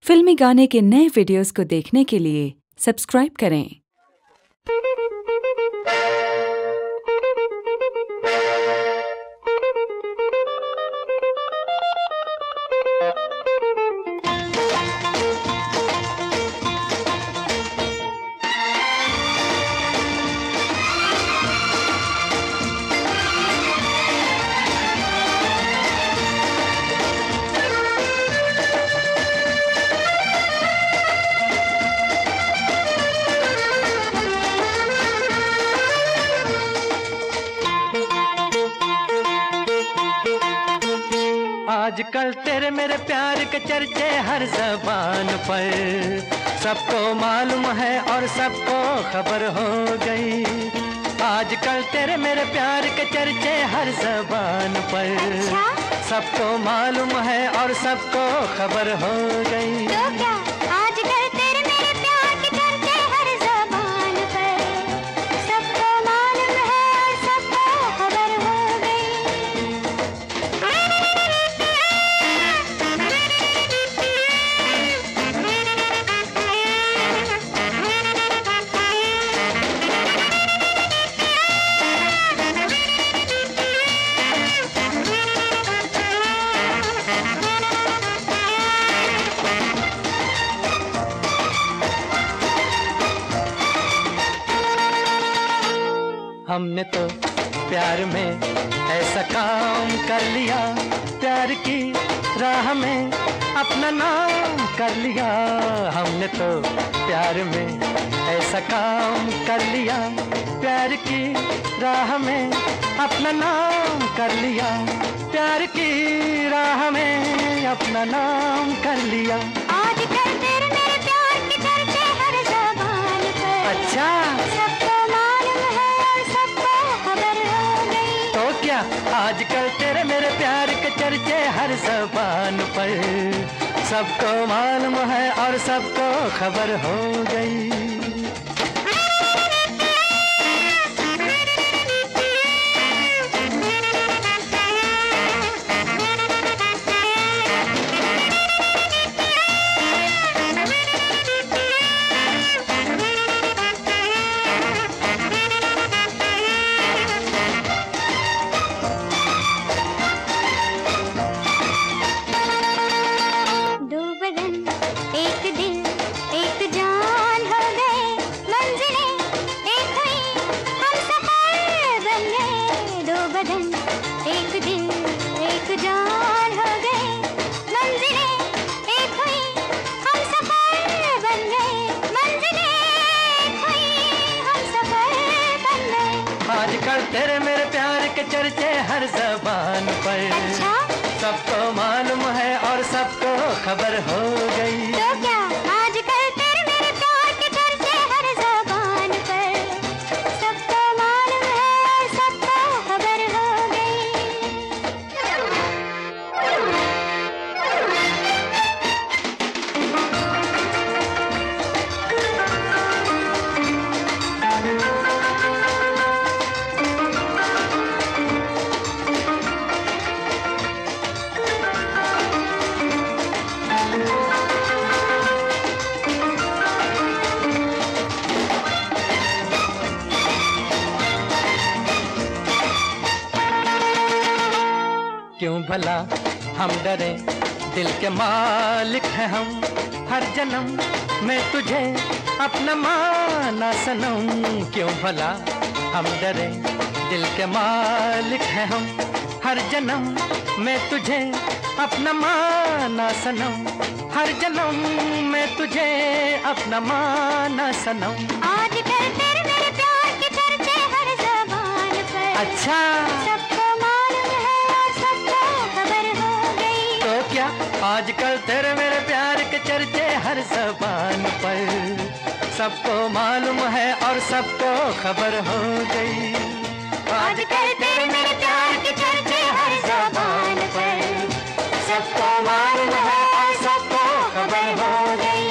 फिल्मी गाने के नए वीडियोस को देखने के लिए सब्सक्राइब करें। आजकल तेरे मेरे प्यार के चर्चे हर ज़बान पर, सबको मालूम है और सबको खबर हो गई। आजकल तेरे मेरे प्यार के चर्चे हर ज़बान पर, सबको मालूम है और सबको खबर हो गई। तो क्या आजकल तेरे मेरे प्यार के चर्चे हर ज़बान पर, सबको मालूम है और सबको खबर हो गई। हमने तो प्यार में ऐसा काम कर लिया, प्यार की राह में अपना नाम कर लिया। हमने तो प्यार में ऐसा काम कर लिया, प्यार की राह में अपना नाम कर लिया, प्यार की राह में अपना नाम कर लिया। आजकल तेरे मेरे प्यार के चर्चे हर ज़बान पर, अच्छा, सबको मालूम है और सबको खबर हो गई। तो क्या आजकल तेरे मेरे प्यार के चर्चे हर ज़बान पर, सबको मालूम है और सबको खबर हो गई। दो बदन एक दिल एक जान हो गए, मंजिलें एक हुई हम सफर बन गए। दो बदन एक दिल एक जान हो गए, मंजिलें एक हुई हम सफर बन गए, मंजिलें एक हुई हम सफर बन गए। आजकल तेरे मेरे प्यार के चर्चे हर ज़बान पर, अच्छा, सबको मालूम है और सबको खबर हो गई। तो क्या आजकल तेरे मेरे प्यार के चर्चे हर ज़बान पर, सबको मालूम है और सबको खबर हो गई। क्यों भला हम डरे, दिल के मालिक हैं हम, हर जन्म मैं तुझे अपना माना सनम। क्यों भला हम डरे, दिल के मालिक हैं हम, हर जन्म मैं तुझे अपना माना सनम, हर जन्म मैं तुझे अपना माना सनम। आजकल तेरे मेरे प्यार के चर्चे हर ज़बान पर, अच्छा, सबको मालूम है और सबको खबर हो गई। तो क्या आजकल तेरे मेरे प्यार के चर्चे हर ज़बान पर, सबको मालूम है और सबको खबर हो गई। आजकल तेरे मेरे प्यार के चर्चे हर ज़बान पर, सबको मालूम है और सबको खबर हो गई।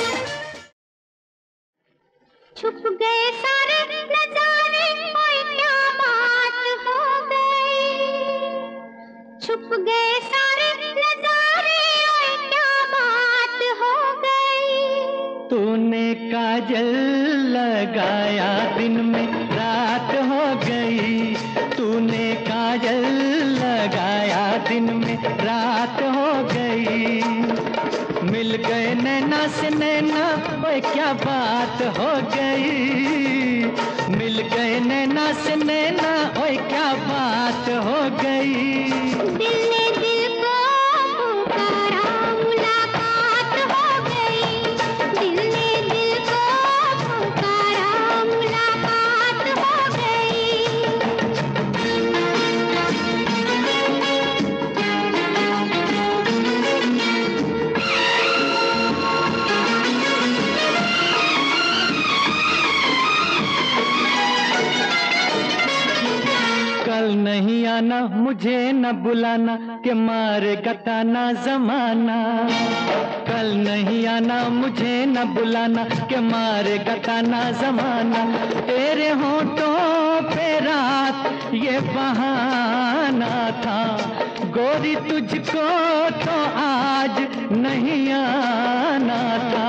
छुप गए सारे नजारे, कोई क्या काजल लगाया दिन में रात हो गई, तूने काजल लगाया दिन में रात हो गई। मिल गए नैना से नैना, ओए क्या बात हो गई। मिल गए नैना से नैना, ओए क्या बात हो गई। दिल ने दिल को पुकारा, मुलाकात हो गई। दिल ने दिल को पुकारा, मुलाकात हो गई। कल नहीं आना, मुझे न बुलाना, के मारे गताना जमाना। कल नहीं आना, मुझे न बुलाना, के मारे गताना जमाना। तेरे होठों पे रात ये बहाना था, गोरी तुझको तो आज नहीं आना था।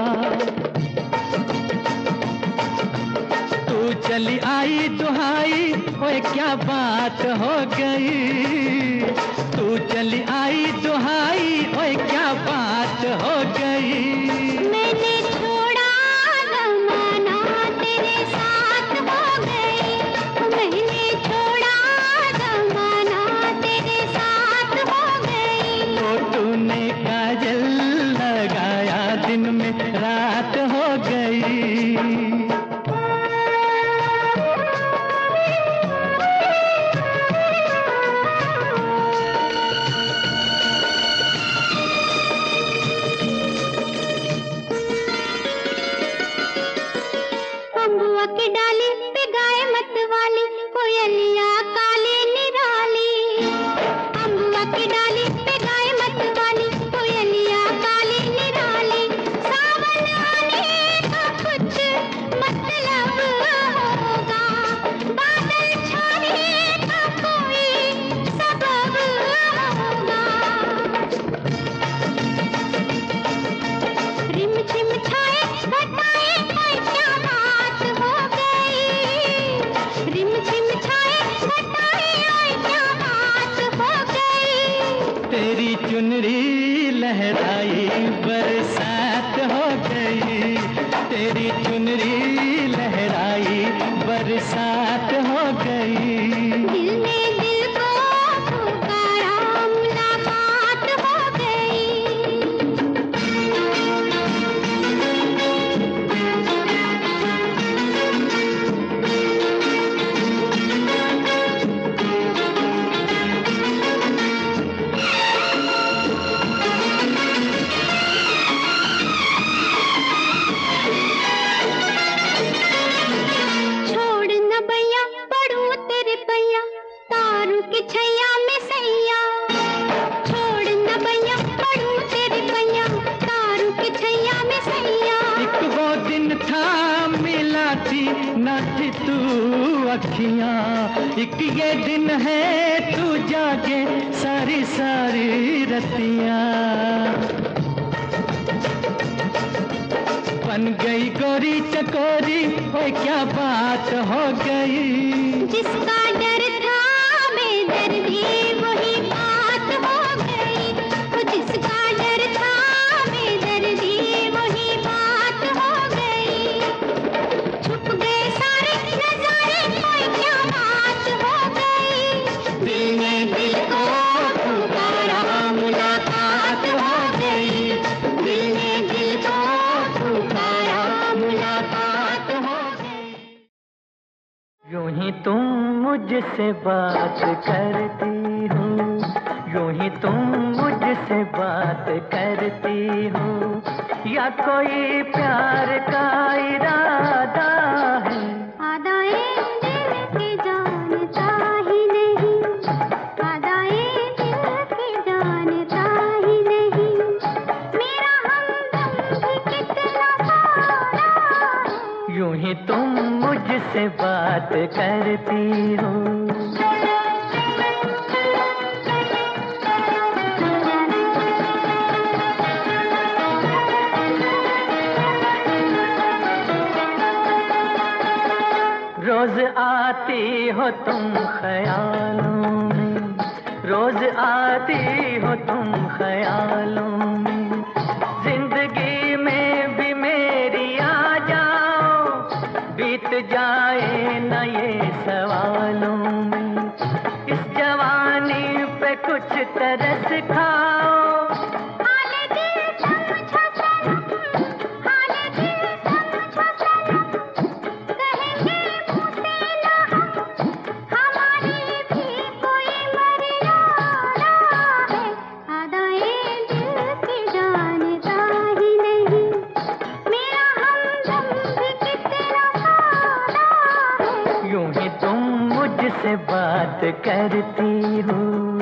तू चली आई दुहाई, ओए क्या बात हो गई। तू चली आई दुहाई, ओए क्या बात हो गई। मैंने छोड़ा ज़माना, तेरे साथ हो गई। मैंने छोड़ा ज़माना, तेरे साथ हो गई। तो तूने काजल लगाया दिन में रात हो गई। अम्बुआ की डाली पे गाय मत वाली, कोयलिया काले निराली। अम्बुआ की डाली पे गाय मत वाली, कोयलिया काले निराली। सावन आने का कुछ मतलब होगा, बादल छाने का कोई सबब होगा। रिम झिम छाए घटाए, ओए क्या बात हो गई। रिम झिम छाए घटाए, ओए क्या बात हो गई। तेरी चुनरी लहराई बरसात हो गई। तेरी चुनरी लहराई बरसात हो गई। दिल ने दिल को पुकारा, मुलाकात हो गई। छोड़ न भैया पढ़ूं तेरे पैया, तारों की छैया में सैया। छोड़ न भैया पढ़ूं तेरे पैया, तारों की छैया में सैया। एक वो दिन था मिला थी न थी तू अखियां, एक ये दिन है तू जागे सारी सारी रतियां। बन गई गोरी चकोरी, ओए क्या बात हो गई। जिसका डर था बेदर्दी, वही बात हो गई। वो जिसका डर था बेदर्दी, वही बात हो गई। छुप गए सारे नजारे, कोई क्या बात हो गई। दिल ने दिल को पुकारा, मुलाकात हो गई। दिल ने दिल को पुकारा, मुलाकात हो गई। यूं ही तुम मुझसे बात करती हो, यूं ही तुम मुझसे बात करती हो, या कोई प्यार का इरादा है। आदाए दिल की जानता ही नहीं, आदाए दिल की जानता ही नहीं। मेरा हमदम भी कितना सारा है। यूं ही तुम मुझसे बात करती हो। आती हो तुम ख्यालों में, रोज आती हो तुम ख्यालों में, जिंदगी में भी मेरी आ जाओ, बीत जाए न ये सवालों में, इस जवानी पे कुछ तरस खाओ। से बात करती हूँ,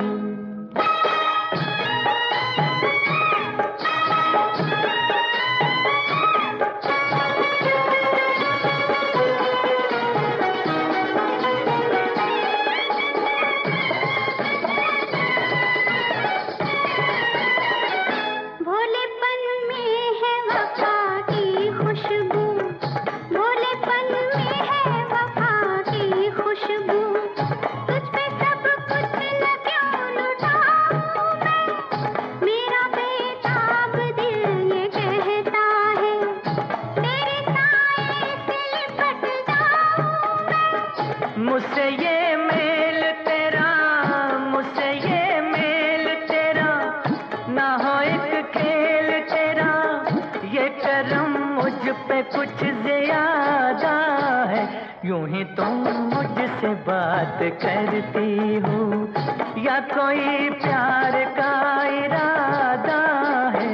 मुझसे ये मेल तेरा, मुझसे ये मेल तेरा, ना हो एक खेल तेरा, ये करम मुझ पे कुछ ज्यादा है, यूं ही तुम मुझसे बात करती हो, या कोई प्यार का इरादा है।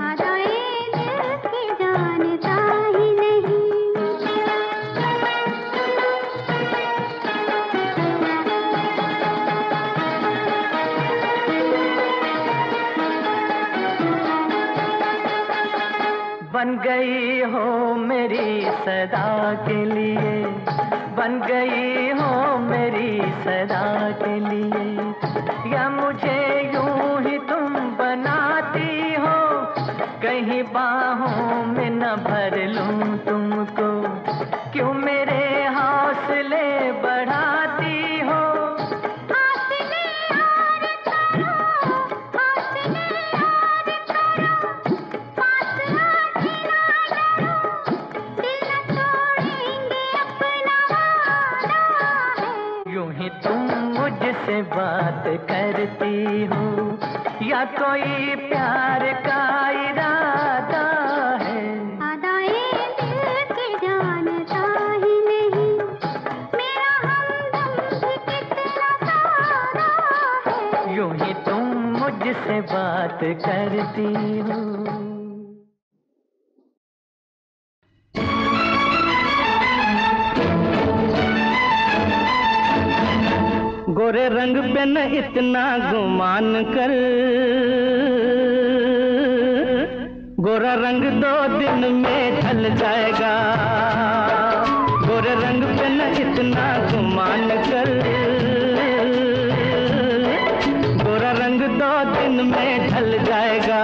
बन गई हो मेरी सदा के लिए, बन गई हो मेरी सदा के लिए, या मुझे यूं ही तुम बनाती हो, कहीं बाहों में न भर लूं तुमको, क्यों मेरे हौसले बढ़ाती हो। मुझसे बात करती हो, या कोई प्यार का इरादा है। अदाएं दिल की जानता ही नहीं, मेरा हमदम भी कितना सारा है, यूं ही तुम मुझसे बात करती हो। गोरे रंग पे न इतना गुमान कर, गोरा रंग 2 दिन में ढल जाएगा, गोरे रंग पे न इतना गुमान कर, गोरा रंग 2 दिन में ढल जाएगा।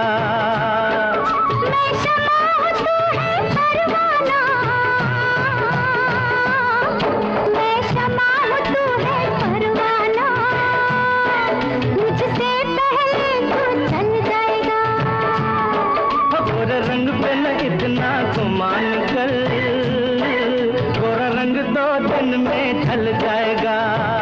रंग पे न इतना गुमान कर, गोरा रंग 2 दिन में ढल जाएगा।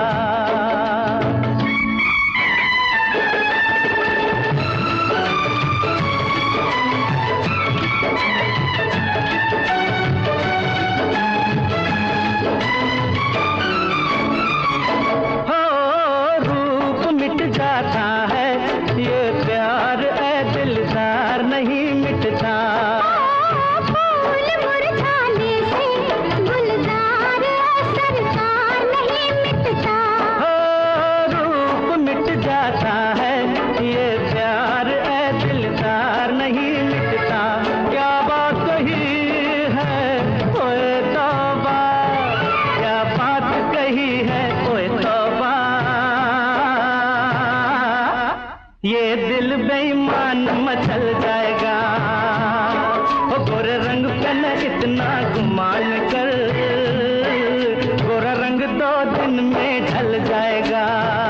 हो रूप मिट जाता है, ये प्यार ए दिलदार नहीं मिटता। फूल मुरझाने से गुलजार सरकार नहीं मिटता। हो रूप मिट जाता है, ये प्यार ए दिलदार नहीं मिटता। क्या बात कही है ओए तौबा, क्या बात कही है ओए तौबा, ये दिल बेईमान मचल जाएगा। गोरे रंग पे न इतना गुमान कर, गोरा रंग 2 दिन में ढल जाएगा।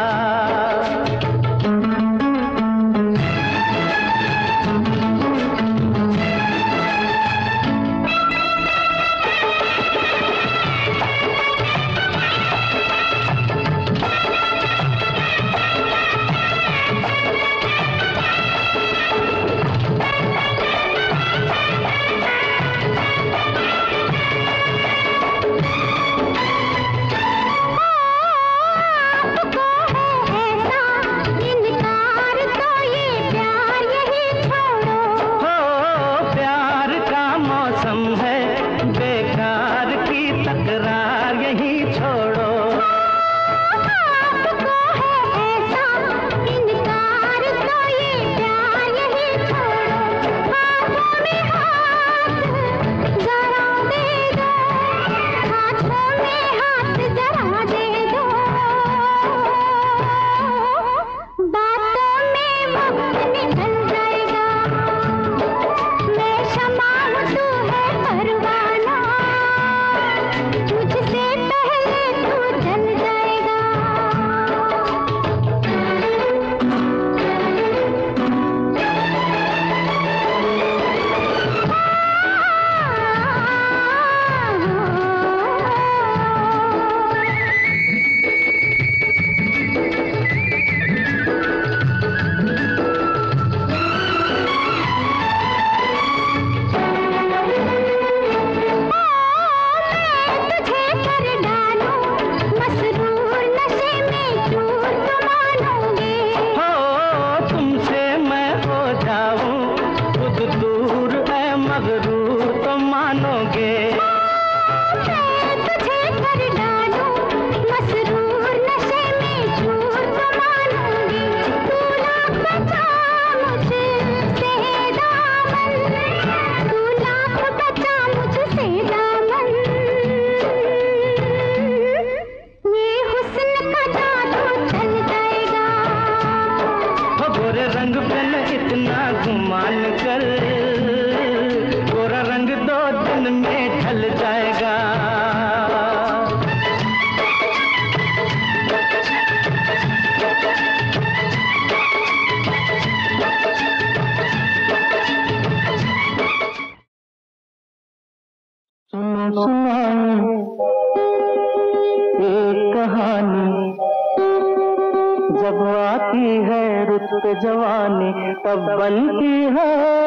जवानी तब बनती है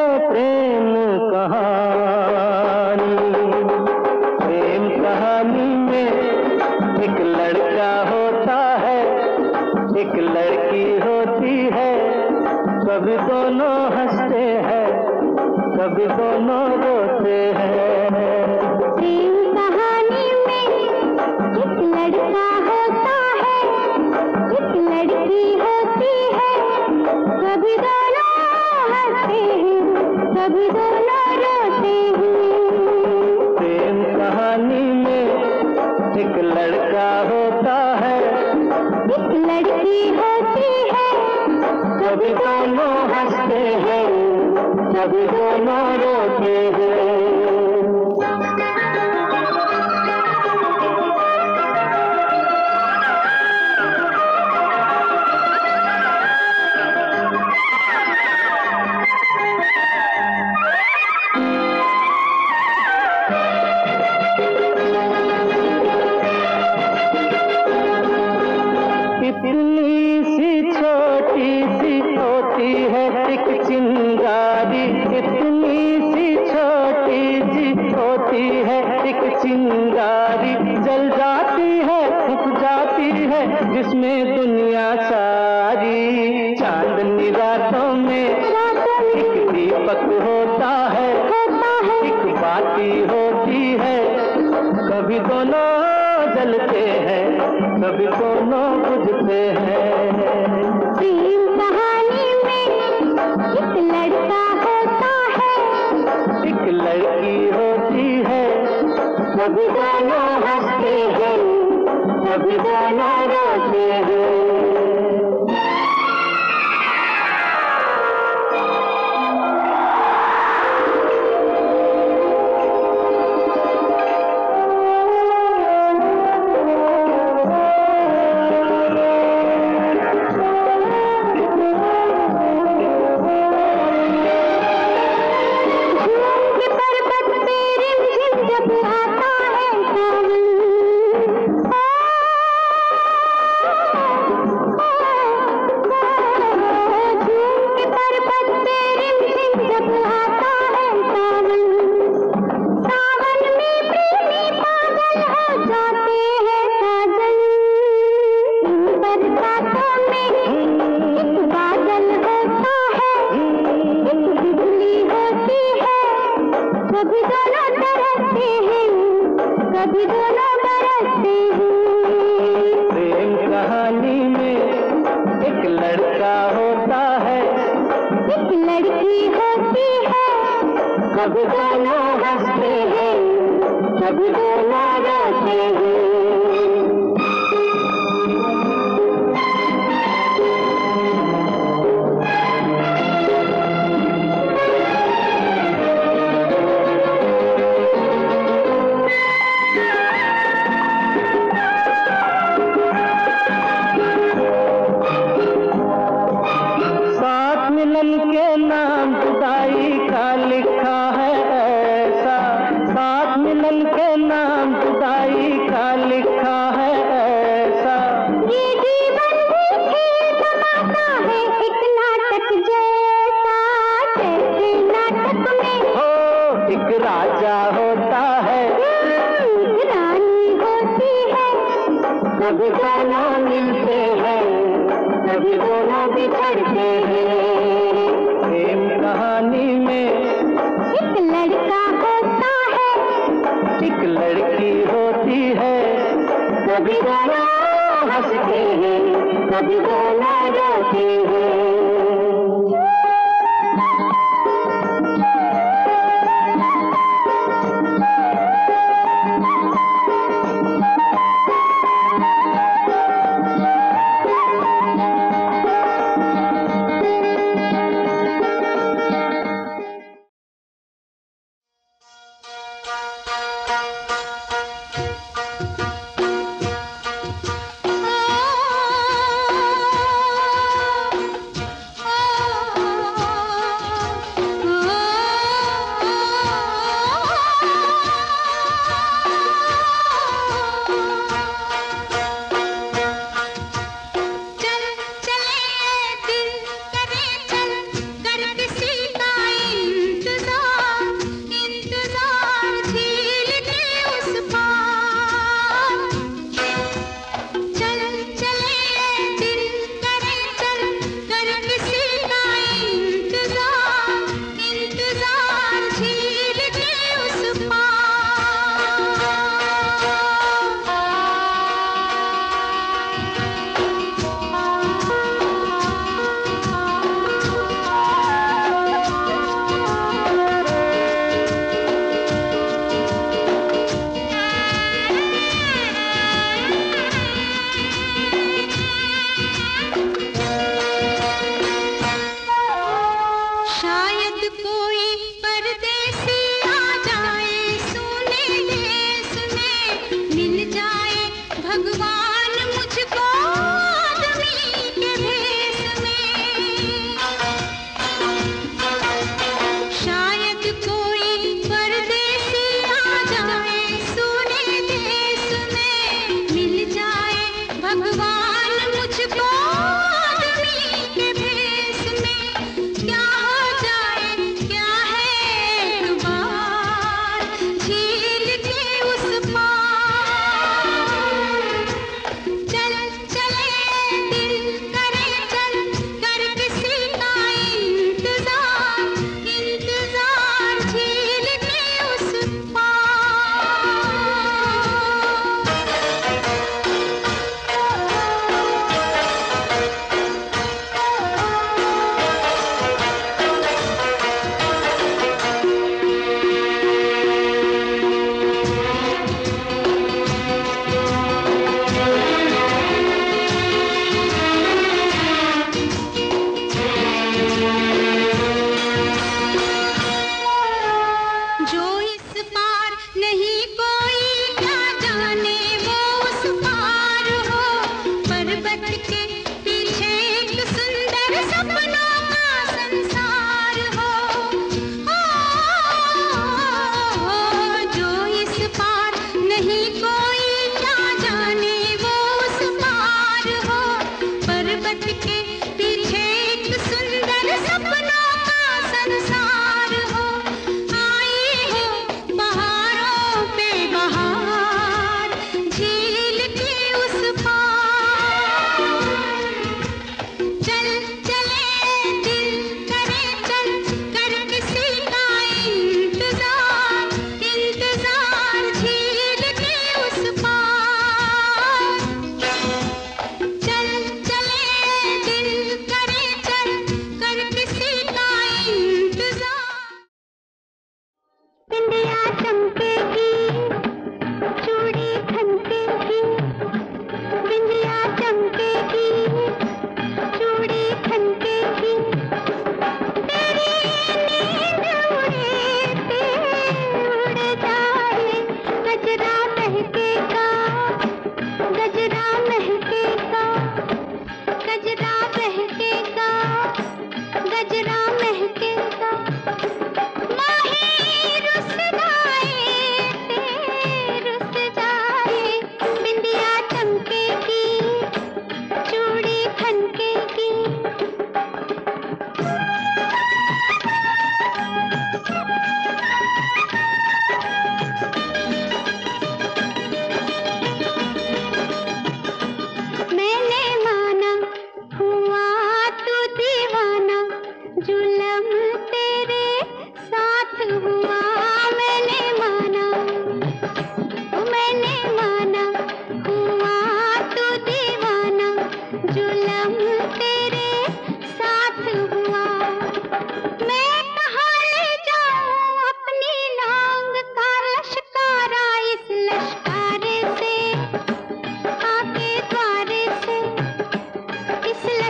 प्रेम कहानी। प्रेम कहानी में एक लड़का होता है, एक लड़की होती है, कभी दोनों हंसते हैं, कभी दोनों रोते हैं। प्रेम कहानी में एक लड़का होता है, एक लड़की होती है, कभी दोनों हंसते हैं, कभी दोनों रोते हैं। प्रेम कहानी में एक लड़का होता है, एक लड़की होती है, कभी दोनों हंसते हैं, कभी दोनों रोते हैं। इतनी सी छोटी सी होती है एक चिंगारी, इतनी सी छोटी सी होती है एक चिंगारी, जल जाती है, फूक जाती है, जिसमें दुनिया सारी। चांदनी रातों में एक दीपक होता है, एक बाती होती है, कभी दोनों जलते हैं, कभी दोनों बुझते हैं। प्रेम कहानी में एक लड़का होता है, एक लड़की होती है, कभी दोनों हंसते हैं, कभी दोनों रोते हैं। कहानी में एक लड़का होता है, एक लड़की होती है। कभी दोनों हंसते हैं, कभी दोनों रोते हैं। के नाम जुदाई का लिखा है ऐसा, सात मिलन के नाम जुदाई का लिखा है ऐसा। ये जीवन भी तमाशा है एक नाटक जैसा, जैसे नाटक में हो एक राजा होता है, एक रानी होती है। कभी दोनों मिलते हैं, कभी दोनों बिछड़ते हैं। प्रेम कहानी में एक लड़का होता है, एक लड़की होती है। कभी दोनों हंसते हैं, कभी दोनों रोते हैं। भगवान मुझको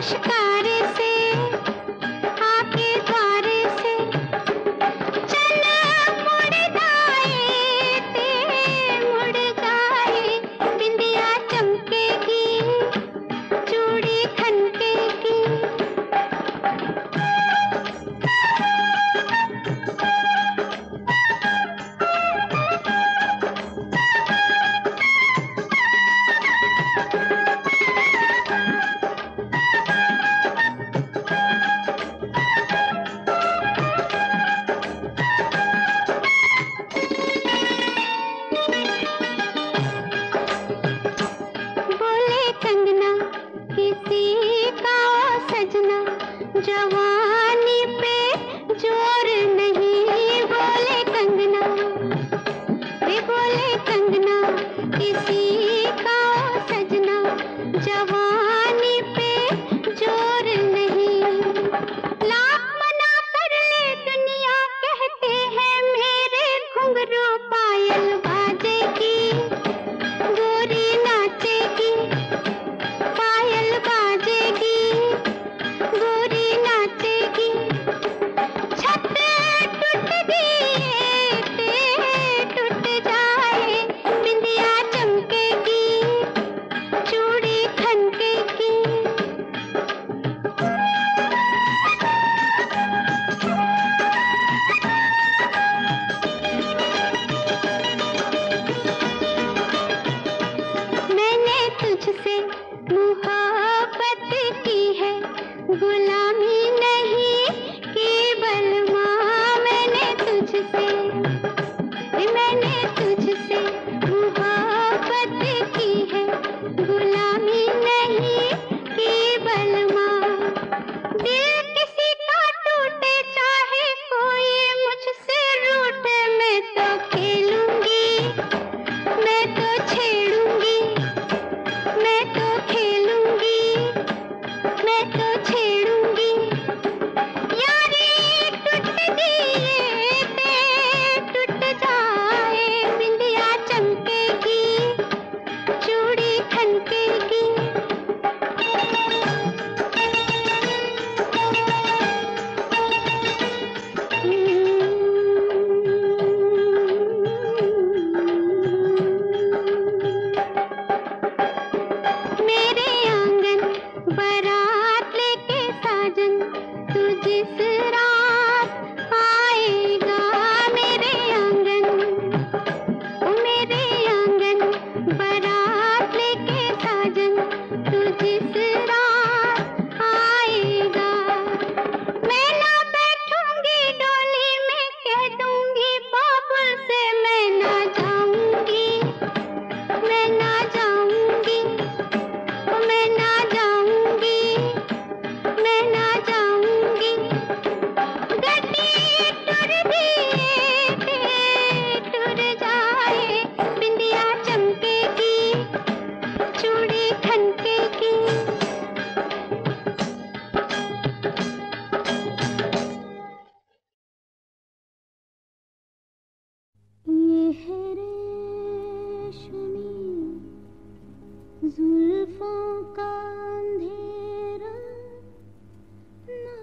लश्कारे से आके द्वारे से चल मुड़ जाए ते मुड़ जाए बिंदिया चमकेगी चूड़ी खनकेगी बोले कंगना किसी का सजना जवानी पे जोर नहीं बोले कंगना वे बोले कंगना किसी का सजना जवानी पे जोर नहीं लाख मना कर ले दुनिया कहते हैं मेरे घुंघरू पायल बाजेगी गोरी नाचेगी पायल बाजेगी गोरी नाचेगी छत टूट दिए टूट जाए बिंदिया चमकेगी चूड़ी खनकेगी मैंने तुझसे मोहब्बत की है गुलामी नहीं केवल माँ मैंने तुझसे मोहब्बत की है गुलामी नहीं केवल माँ दिल किसी का टूटे चाहे कोई मुझसे रूठे मैं तो खेलूंगी मैं तो छेड़ूंगी मैं तो खेलूंगी मैं तो छेड़ूंगी यारी टूट दिए ते टूट जाए बिंदिया चमकेगी चूड़ी खनकेगी मेरे आंगन बारात लेके साजन तू जिस रात आएगा मेरे आंगन बारात लेके साजन तू जिस रात आएगा मैं ना बैठूंगी डोली में कह दूंगी बाबुल से मैं ना जाऊंगी मैं ना जाऊंगी मैं ना जाऊंगी मैं ना जाऊंगी गड्डी टूट दिए टूट जाए बिंदिया चमकेगी चूड़ी खनकेगी ये है रेशमी जुल्फों का अंधेरा न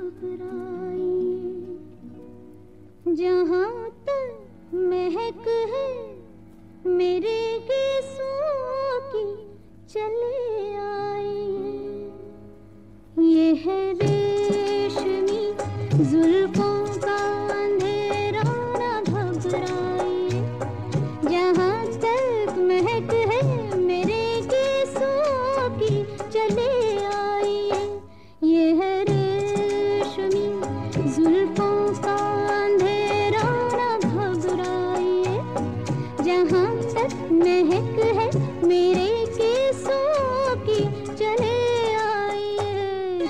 घबराइए जहाँ तक महक है मेरे गीसों की चले आइए ये है रेशमी जुल्फों का अंधेरा न घबराइए जहाँ तक महक है मेरे गीसों की चले आइए ये है रेशमी जुल्फों का अंधेरा न घबराइए जहाँ तक महक है मेरे गीसों की चले आइए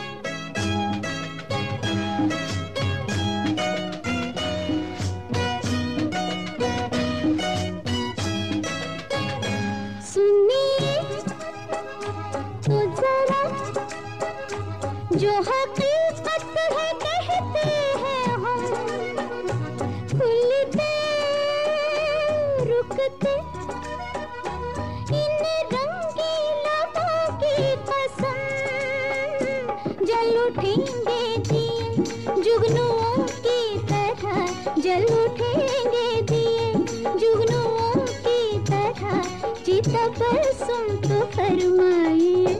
सुनिए तो जरा जो हकीकत है कहते हैं हम खुलते रुकते इन रंगीला की कसम उठेंगे दिए, जुगनुओं की तरह जल उठेंगे दिए, जुगनुओं की तरह। चिता पर सुन तो फरमाइए।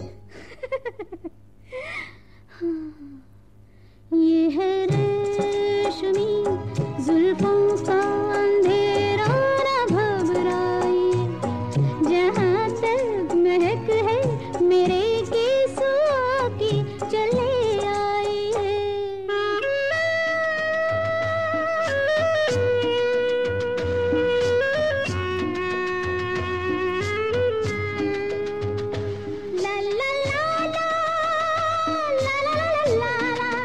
ये है रेशमी जुल्फों का अंधेरा, न घबराइए। जहाँ तक महक है मेरे केसों की, चले आइए। ला ला ला ला, ला ला ला ला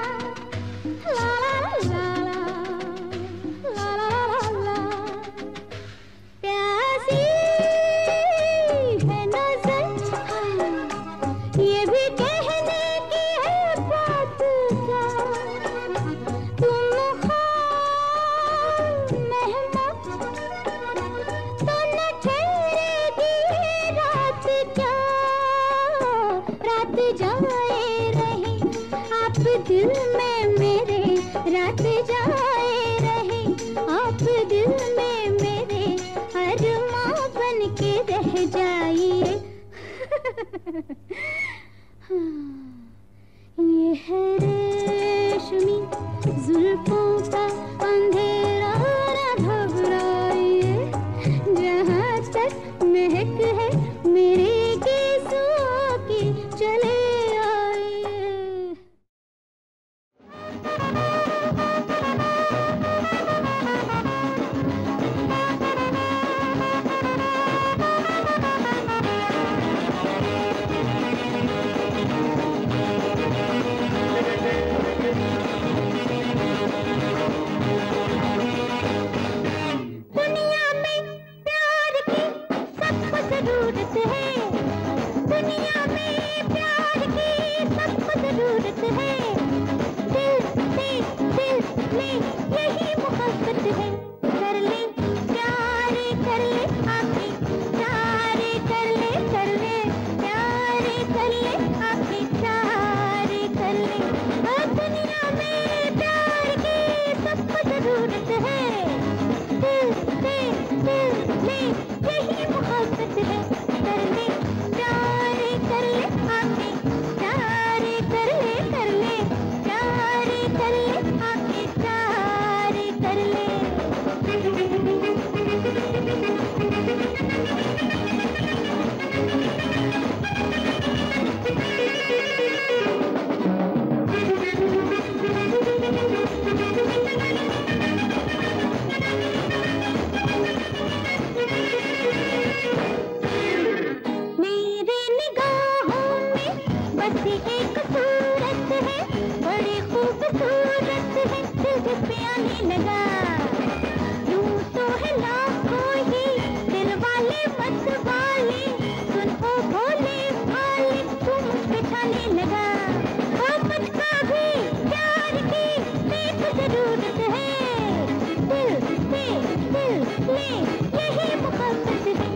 दिल में मेरे, रात जाए रहे आप दिल में मेरे, अरमां बन के रह जाइए। ये है रेशमी जुल्फों का अंधेरा, न घबराइए। जहाँ तक महक है मेरे केसों की, चले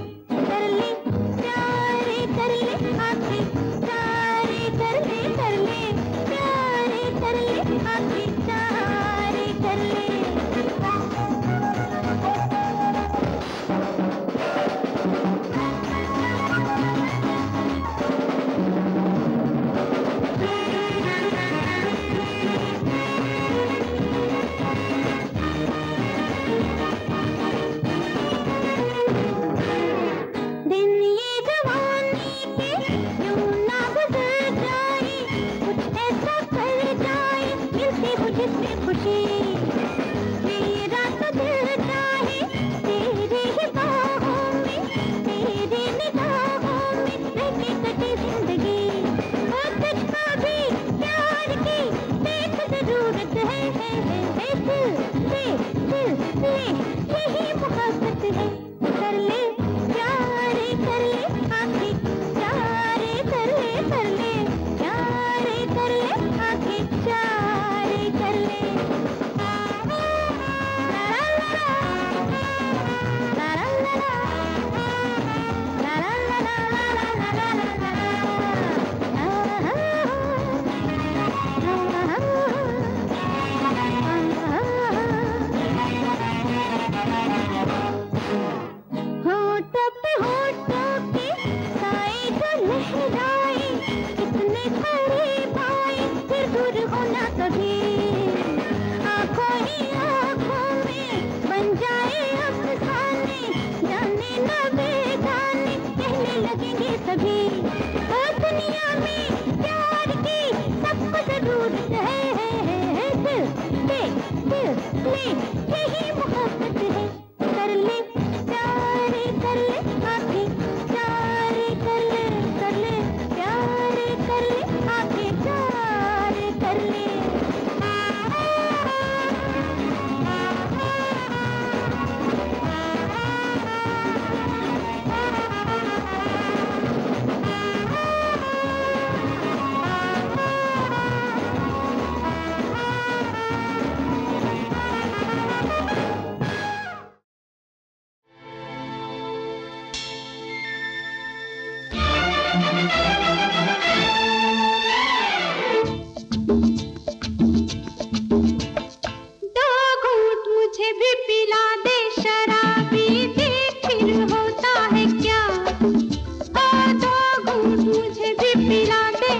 कर ले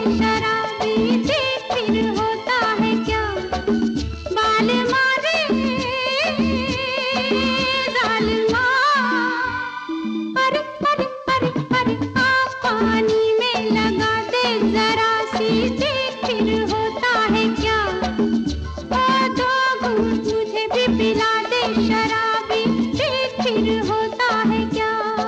शराबी देख फिर होता है क्या, बाल मारे जालिमा। अरे अरे अरे अरे आप पानी में लगा दे जरा सी, देख फिर होता है क्या, दो घूंट मुझे भी पिला दे शराबी, देख फिर होता है क्या।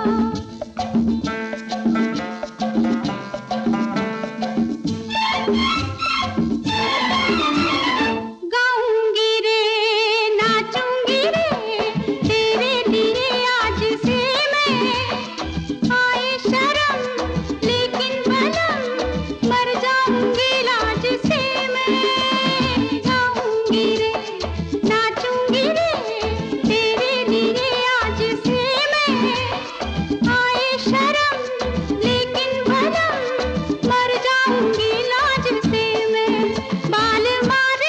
गाऊंगी रे नाचूंगी रे तेरे लिए आज से मैं, आए शर्म लेकिन बलम मर जाऊंगी लाज से मैं। गाऊंगी रे नाचूंगी रे तेरे लिए आज से मैं, आए शर्म लेकिन बलम मर जाऊंगी लाज से मैं। बाल मारे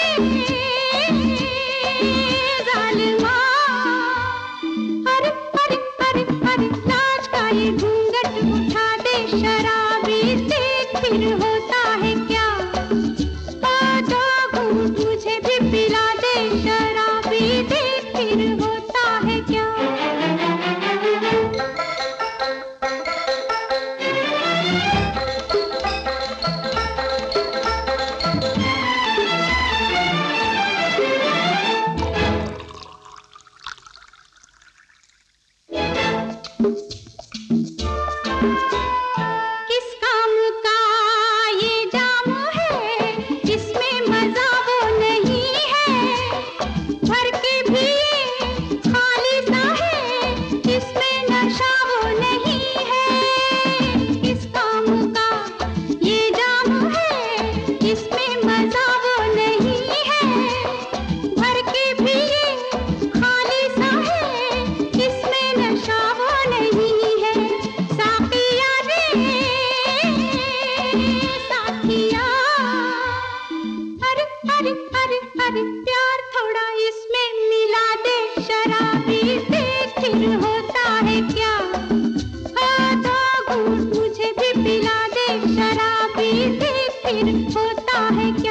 जालिमा। अरे अरे अरे अरे लाज का ये घूंघट उठा दे शराबी, देख फिर होता है क्या, दो घूंट मुझे भी पिला दे शराबी, देख फिर होता है क्या। किस काम का ये जाम है, इसमें मजा वो नहीं है, भर के भी ये खाली सा है, इसमें नशा वो नहीं है। किस काम का ये जाम है, इसमें मजा वो नहीं है, भर के भी ये खाली सा है, इसमें नशा वो नहीं है। साकिया रे साकिया, अरे अरे अरे अरे प्यार थोड़ा इसमें मिला दे शराबी, देख फिर होता है क्या, दो घूंट मुझे भी पिला दे शराबी, देख फिर होता है क्या।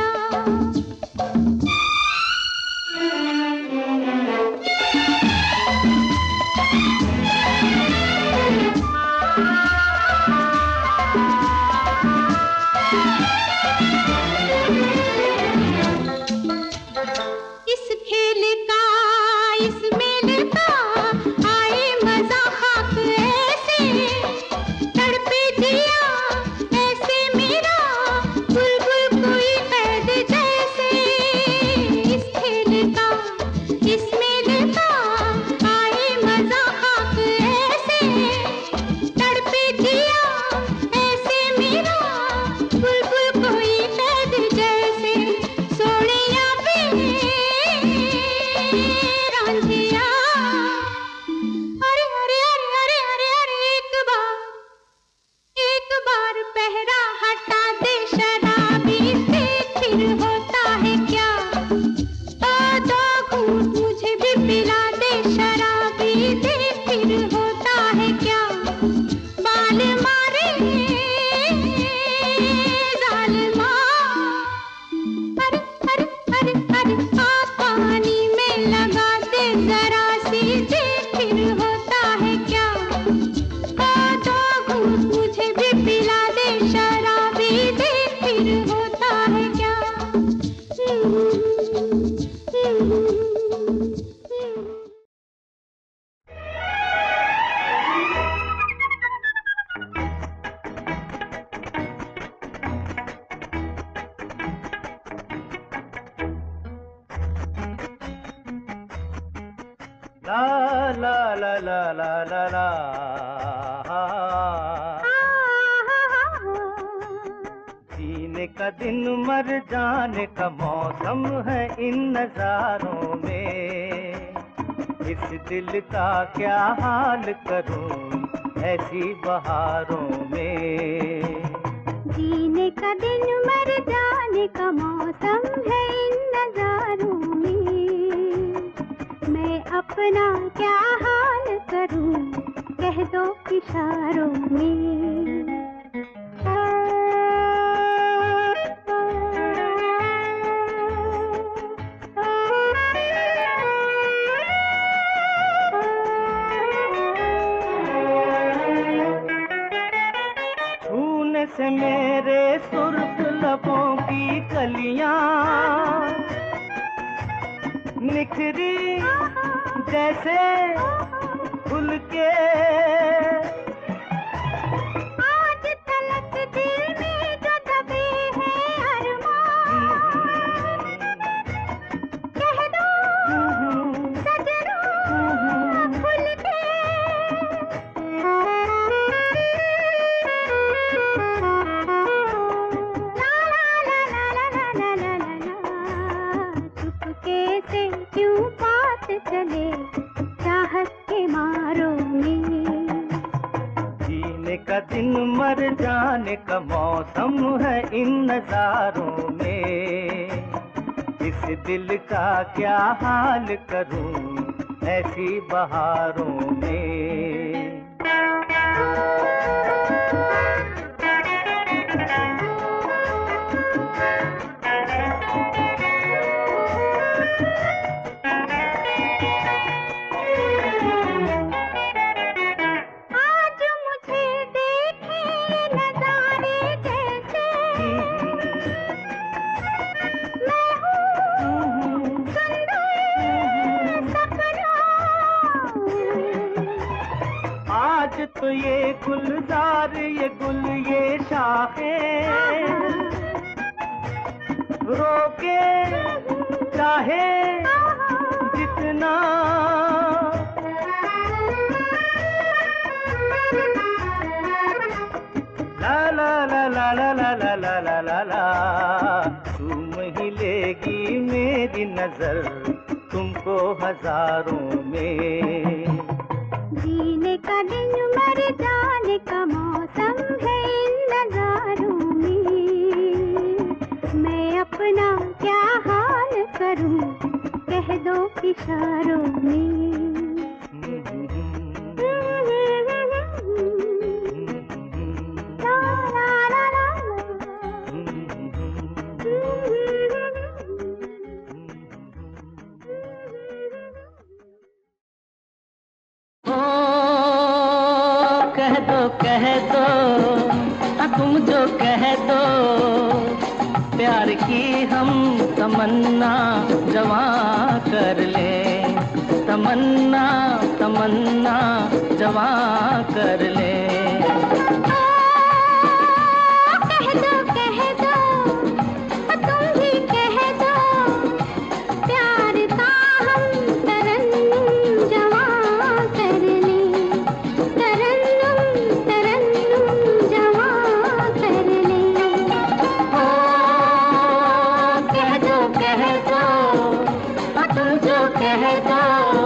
इस खेल का इस मेले का आए मजा खाक ऐसे, तड़पे जिया ऐसे मेरा बुलबुल कोई कैद जैसे। इस खेल का इस मेले का आए मजा खाक ऐसे, तड़पे जिया ऐसे मेरा बुलबुल कोई कैद जैसे। सोनिया पे रांझिया, अरे अरे अरे अरे अरे अरे एक बार पहरा हटा दे शराबी, देख फिर होता है क्या, दो घूंट मुझे भी पिला दे शराबी, देख फिर होता है क्या। बाल मारे जालिमा। अरे अरे अरे अरे आप पानी में लगा दे जरा सी, देख फिर होता है क्या, दो घूंट मुझे भी पिला दे शराबी, देख फिर होता है क्या। ला ला ला ला ला ला ला, जीने का दिन मर जाने का मौसम है इन नजारों में, इस दिल का क्या हाल करूं ऐसी बहारों में। जीने का दिन मर जाने का मौसम है इन नजारों में, मैं अपना क्या हाल करूं कह दो इशारों में। तेरे सुर्ख लबों की कलियां निखरी जैसे फूल के। आज तलक दिल में जो दबे हैं अरमान, कह दो सजना खुल के। ला ला ला ला ला ला ला ला, चुपके से क्यों बात चले चाहत के मारों में। जीने का दिन मर जाने का मौसम है इन नजारों में। इस दिल का क्या हाल करूं ऐसी बहारों में। आज मुझे देखे नजारे जैसे मैं हूँ सुंदर सपना। आज तो ये गुलजार ये गुल ये शाखें रोके चाहे जितना। ला ला ला ला ला ला ला ला ला ला ला, चूम ही लेगी मेरी नजर तुमको हजारों में। जीने का दिन मर जाने का मौसम है इन नजारों में। मैं अपना क्या हाल करूं कह दो इशारों में। ला ला ला ला ओ कह दो तुम जो कह दो, प्यार की हम तमन्ना जवां कर ले। तमन्ना तमन्ना जवां कर ले। कह दो तुम भी कह दो, प्यार का हम तरन्नुम जवां कर ले। तरन्नुम तरन्नुम जवां कर ले। ओ कह दो तुम जो कह दो।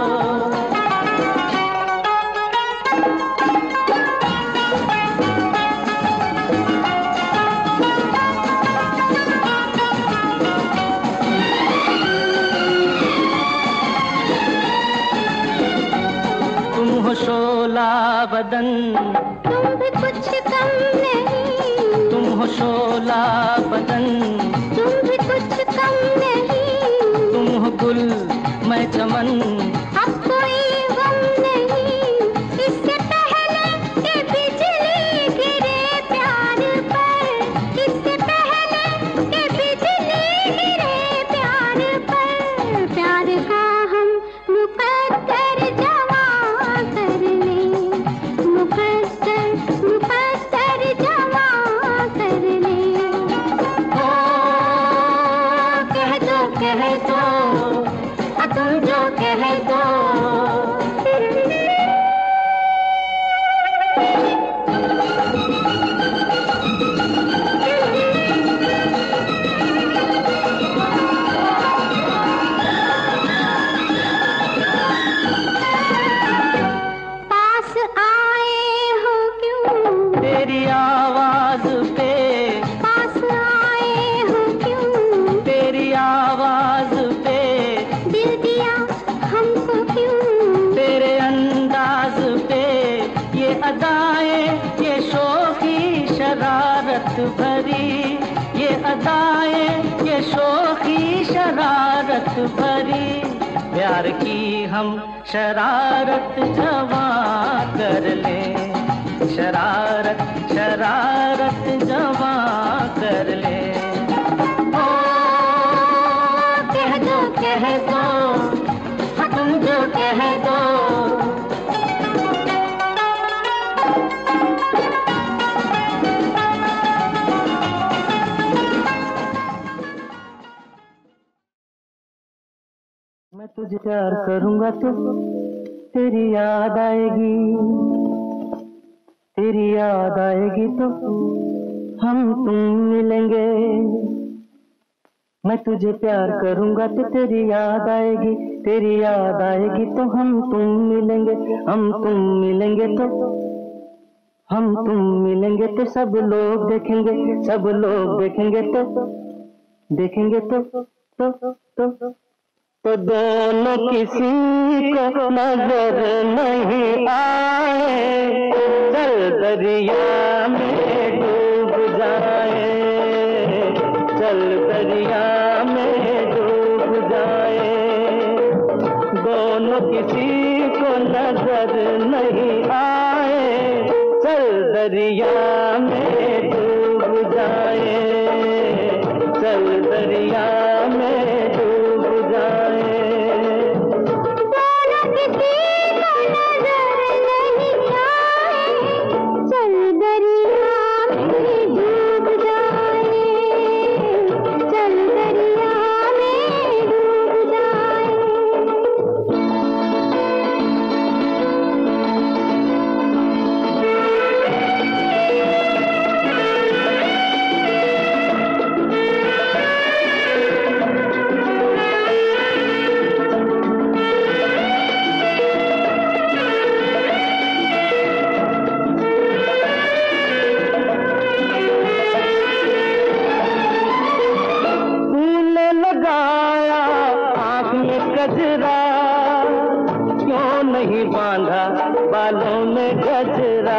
तुम हो शोला बदन तुम भी कुछ कम नहीं। तुम हो शोला बदन तुम भी कुछ कम नहीं। तुम हो गुल मैं चमन अब कोई गम नहीं। इससे पहले कि बिजली गिरे प्यार पर, इससे पहले कि बिजली गिरे प्यार पर, प्यार का हम मुकद्दर जवां कर ले। मुकद्दर मुकद्दर जवां कर ले। ओ कह दो तुम जो कह दो। पास आए हो क्यों तेरी आवाज पे, पास आए हो क्यों तेरी आवाज पे, दिल दिया हमको क्यों। तेरे अंदाज पे ये अदाएं ये शोखी शरारत भरी। ये अदाएं ये शोखी शरारत भरी। प्यार की हम शरारत जवां कर ले। शरारत शरारत जवां कर ले। ओ कह दो तुम जो कह दो। मैं तुझे प्यार करूंगा तो तेरी याद आएगी, तेरी याद आएगी तो हम तुम मिलेंगे। मैं तुझे प्यार करूंगा तो तेरी याद आएगी, तेरी याद आएगी तो हम तुम मिलेंगे। हम तुम मिलेंगे तो हम तुम मिलेंगे तो सब लोग देखेंगे, सब लोग देखेंगे तो देखेंगे तो दोनों किसी को नजर नहीं आए। चल दरिया में डूब जाए, चल दरिया में डूब जाए। दोनों किसी को नजर नहीं आए। चल दरिया में डूब जाए, चल दरिया में डूब जाए। दोनों किसी को नजर नहीं आए। चल दरिया में डूब जाए, चल दरिया में डूब जाए। गजरा क्यों नहीं बांधा बालों में गजरा।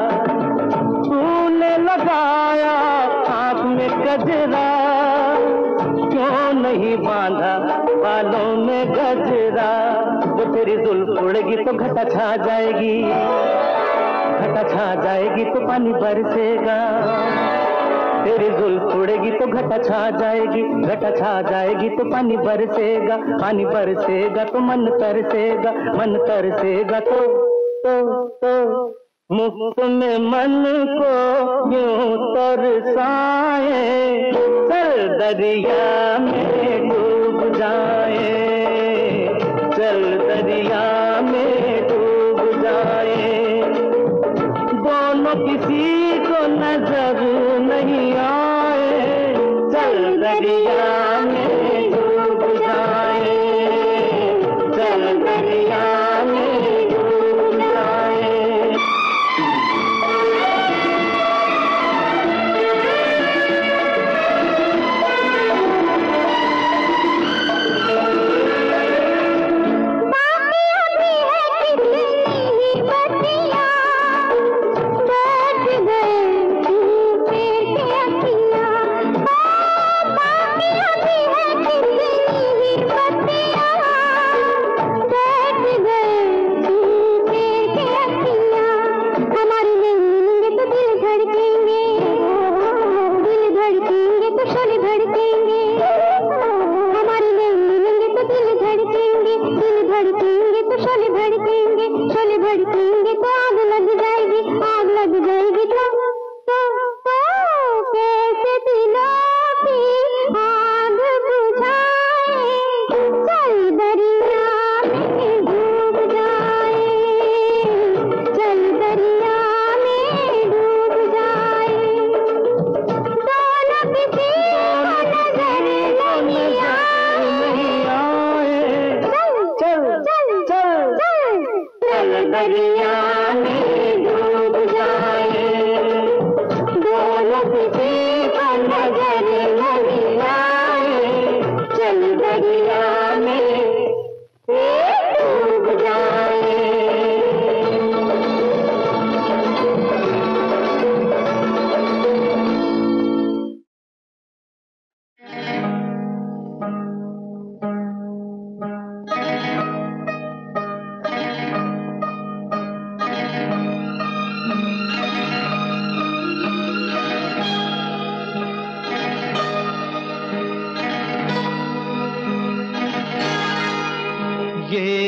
तूने लगाया आँख में गजरा क्यों नहीं बांधा बालों में गजरा। जो तेरी जुल्फ उड़ेगी तो घटा छा जाएगी, घटा छा जाएगी तो पानी बरसेगा। तेरी जुल्फ उड़ेगी तो घटा छा जाएगी, घटा छा जाएगी तो पानी बरसेगा। पानी बरसेगा तो मन तरसेगा, मन तरसेगा तो मुफ्त में मन को यूं तरसाए। चल दरिया में डूब जाए, चल दरिया में डूब जाए। दोनों किसी को नजर नहीं आए। चल दरिया में डूब जाए, चल दरिया में डूब जाए।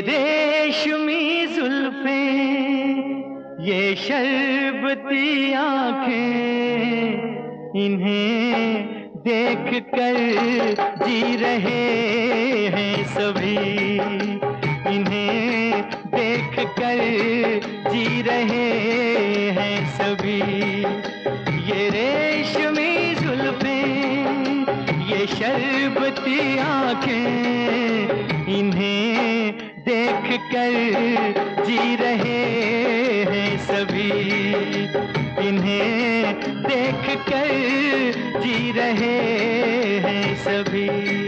रेशमी जुल्फें, ये शरबती आंखें, इन्हें देख कर जी रहे हैं सभी, इन्हें देख कर जी रहे हैं सभी। ये रेशमी जुल्फें, ये शरबती आंखें, इन्हें देख कर जी रहे हैं सभी, इन्हें देख कर जी रहे हैं सभी।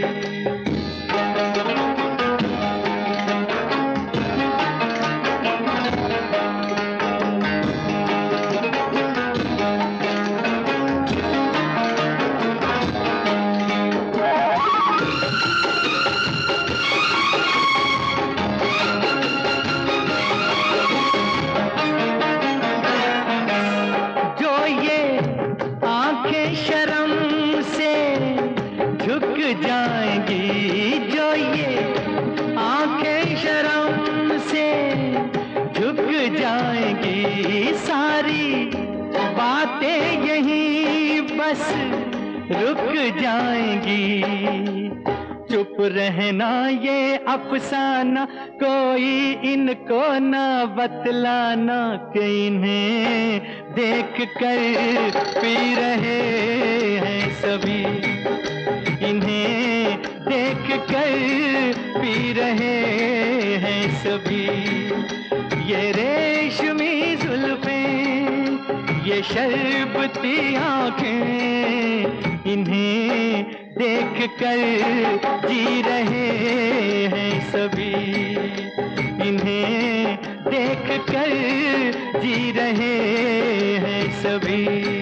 रुक जाएंगी, चुप रहना ये अफसाना, कोई इनको ना बतलाना, कि इन्हें देख कर पी रहे हैं सभी, इन्हें देख कर पी रहे हैं सभी। ये रेशमी जुल्फें, ये शरबती आंखें, इन्हें देख कर जी रहे हैं सभी, इन्हें देख कर जी रहे हैं सभी।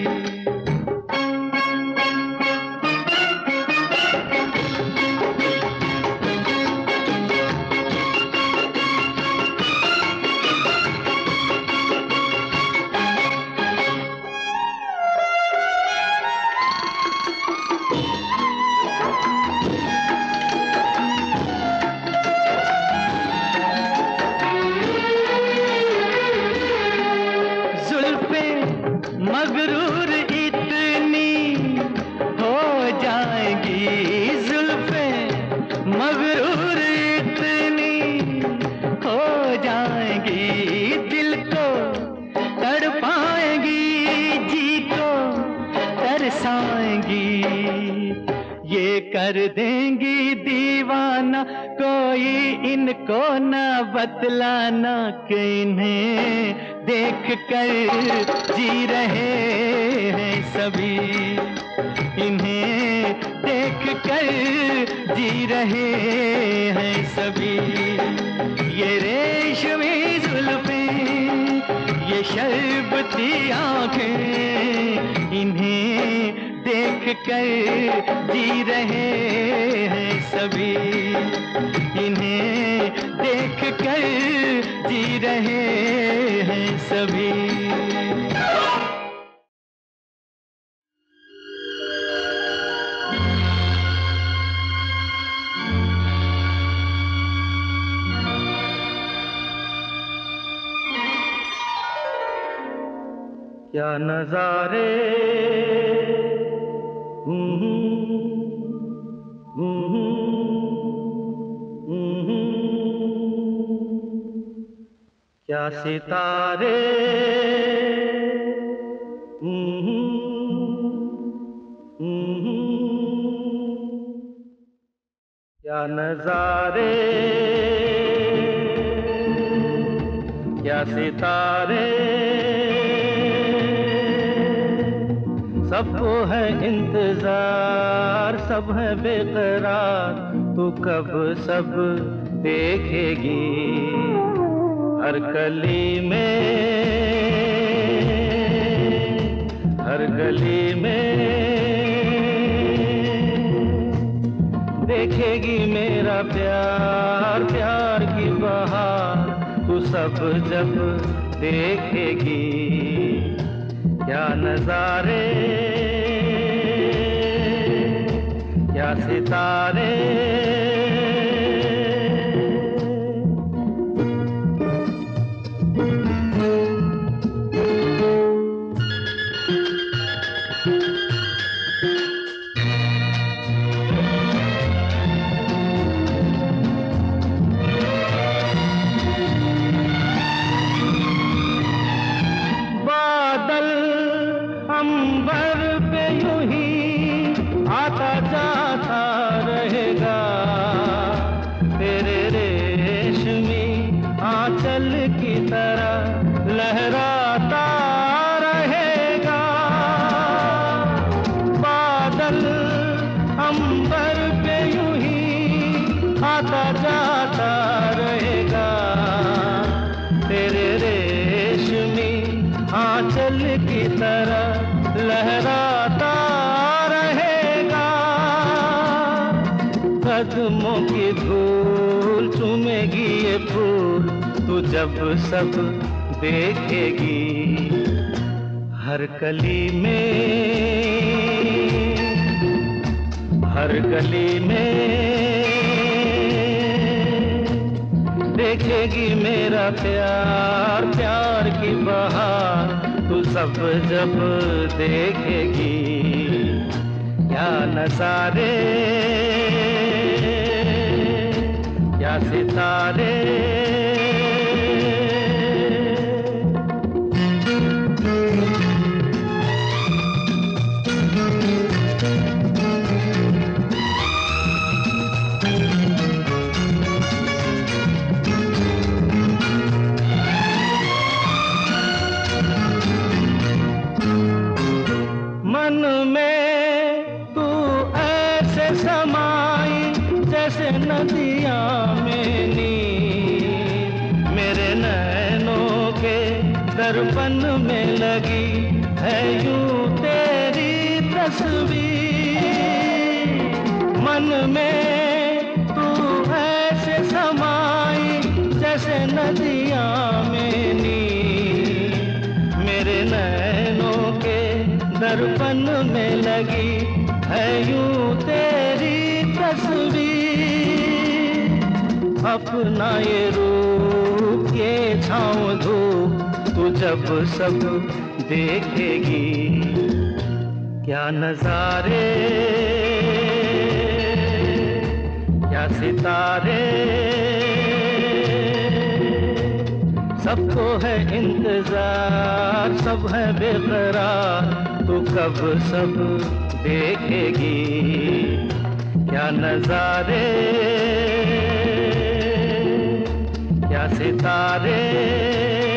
मगरूर इतनी हो जाएंगी जुल्फें, मगरूर इतनी हो जाएंगी, दिल को तड़पाएंगी, जी को तरसाएंगी, ये कर देंगी दीवाना, कोई इनको ना बतलाना, कि इन्हें देख कर जी रहे हैं सभी, इन्हें देख कर जी रहे हैं सभी। ये रेशमी जुल्फें, ये शरबती आंखें, इन्हें देख कर जी रहे हैं सभी, इन्हें देख कर जी रहे हैं सभी। क्या नजारे, क्या सितारे, क्या नजारे, क्या सितारे, सबको है इंतजार, सब है बेकरार, तू कब सब देखेगी। हर गली में, हर गली में देखेगी मेरा प्यार, प्यार की बहार, तू सब जब देखेगी। क्या नजारे, क्या सितारे, आता जाता रहेगा, तेरे रेशमी आंचल की तरह लहराता रहेगा। बादल अंबर पे यूं ही आता जाता रहेगा, तेरे रेशमी आंचल की तरह लहराता रहेगा। कदमों की धूल चूमेगी ये फूल, तू जब सब देखेगी। हर गली में, हर गली में देखेगी मेरा प्यार, प्यार की बहार, तू सब जब देखेगी। क्या नजारे, क्या सितारे, मन में तू ऐसे समाई जैसे नदियाँ में नीर, मेरे नैनों के दर्पण में लगी है यूं तेरी तस्वीर। मन में तू ऐसे समाई जैसे नदियाँ में नीर, मेरे नैनों के दर्पण में लगी है यूं तेरी तस्वीर। अपना ये रूप, ये छाँव धूप, तू जब सब देखेगी। क्या नजारे, क्या सितारे, सबको है इंतजार, सब है बेकरार, तू कब सब देखेगी। क्या नजारे, क्या सितारे,